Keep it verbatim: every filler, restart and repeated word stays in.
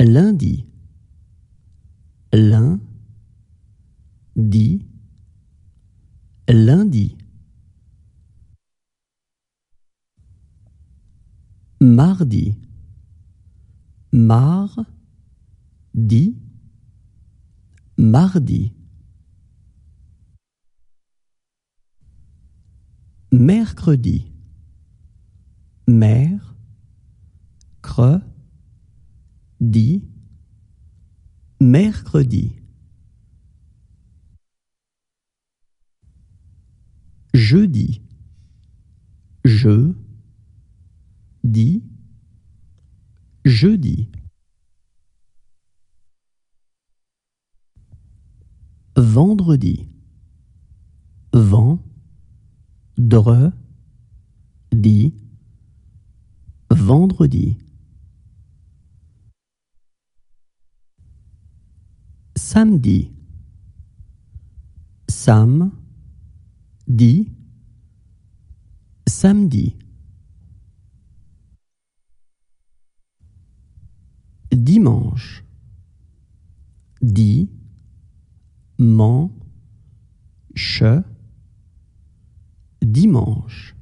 lundi, lundi, lundi. Mardi, mardi, mardi. Mercredi, mercredi, mercredi. Jeudi, jeudi, jeudi. Vendredi, vendredi, vendredi. Samedi, samedi, samedi. Dimanche, dimanche, dimanche.